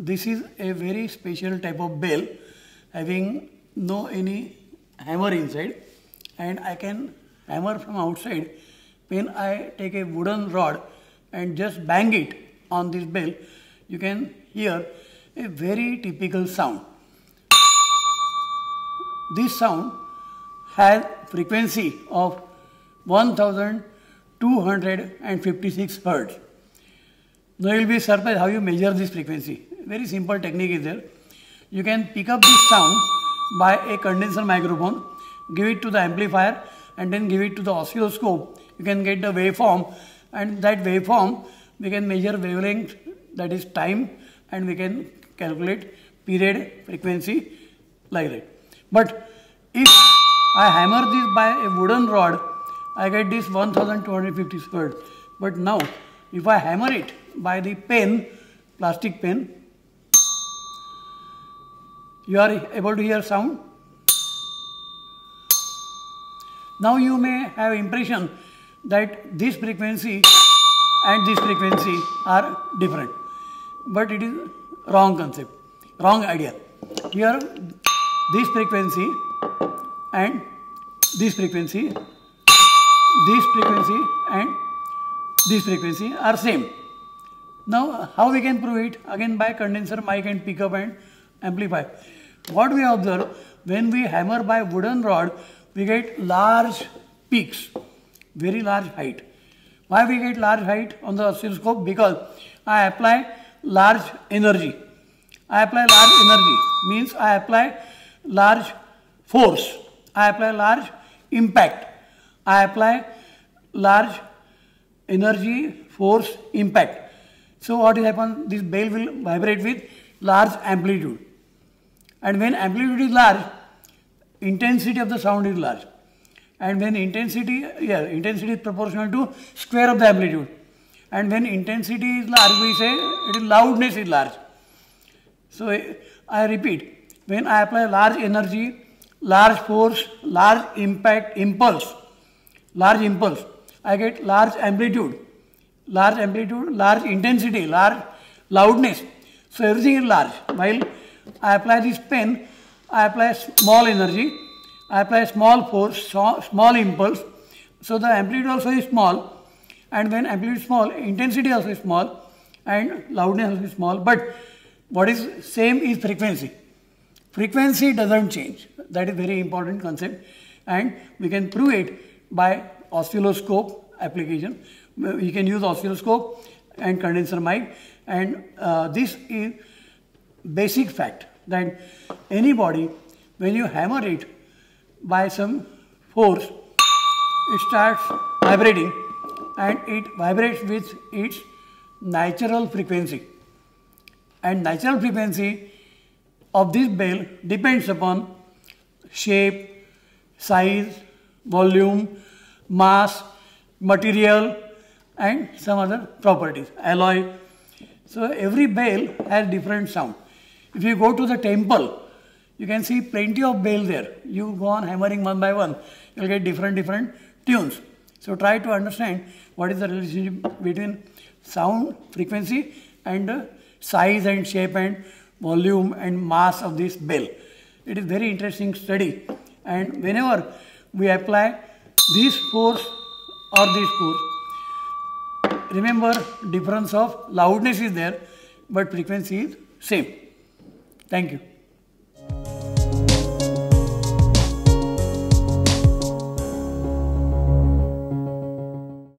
this is a very special type of bell having no any hammer inside, and I can hammer from outside. When I take a wooden rod and just bang it on this bell, you can hear a very typical sound. This sound has frequency of 1256 Hertz. Now you will be surprised how you measure this frequency. Very simple technique is there. You can pick up this sound by a condenser microphone, give it to the amplifier, and then give it to the oscilloscope. You can get the waveform, and that waveform we can measure wavelength, that is time, and we can calculate period, frequency, like that. But if I hammer this by a wooden rod, I get this 1250 Hertz. But now, if I hammer it by the pen, plastic pen, you are able to hear sound. Now you may have impression that this frequency and this frequency are different, but it is wrong concept, wrong idea. Here this frequency and this frequency and this frequency are same. Now how we can prove it? Again by condenser mic and pickup and amplify. What we observe, when we hammer by wooden rod, we get large peaks, very large height. Why we get large height on the oscilloscope? Because I apply large energy. I apply large energy means I apply large force. I apply large impact. I apply large energy, force, impact. So what will happen? This bell will vibrate with large amplitude. And when amplitude is large, intensity of the sound is large. And when intensity is proportional to square of the amplitude. And when intensity is large, we say it is loudness is large. So I repeat, when I apply large energy, large force, large impact, large impulse, I get large amplitude, large intensity, large loudness. So everything is large. While I apply this pen, I apply small energy, I apply small force, small impulse. So the amplitude also is small, and when amplitude is small, intensity also is small, and loudness also is small. But what is same is frequency. Frequency doesn't change. That is very important concept, and we can prove it by oscilloscope application. We can use oscilloscope and condenser mic, and this is basic fact that any body, when you hammer it by some force, it starts vibrating, and it vibrates with its natural frequency. And natural frequency of this bell depends upon shape, size, volume, mass, material, and some other properties, alloy. So every bell has different sound. If you go to the temple, you can see plenty of bells there. You go on hammering one by one, you will get different tunes. So try to understand what is the relationship between sound frequency and size and shape and volume and mass of this bell. It is very interesting study, and whenever we apply this force or this force, remember difference of loudness is there, but frequency is same. Thank you.